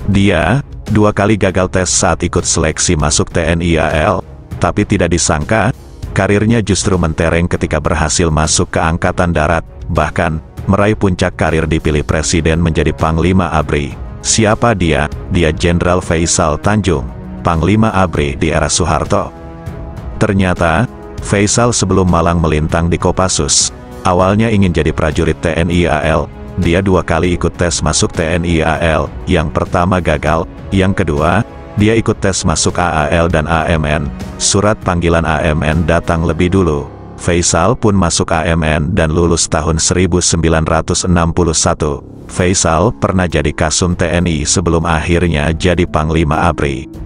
Dia 2 kali gagal tes saat ikut seleksi masuk TNI AL, tapi tidak disangka, karirnya justru mentereng ketika berhasil masuk ke Angkatan Darat, bahkan meraih puncak karir dipilih Presiden menjadi Panglima ABRI. Siapa dia? Dia Jenderal Faisal Tanjung, Panglima ABRI di era Soeharto. Ternyata, Faisal sebelum malang melintang di Kopassus, awalnya ingin jadi prajurit TNI AL. Dia 2 kali ikut tes masuk TNI AL, yang pertama gagal, yang kedua, dia ikut tes masuk AAL dan AMN. Surat panggilan AMN datang lebih dulu. Faisal pun masuk AMN dan lulus tahun 1961. Faisal pernah jadi Kasum TNI sebelum akhirnya jadi Panglima ABRI.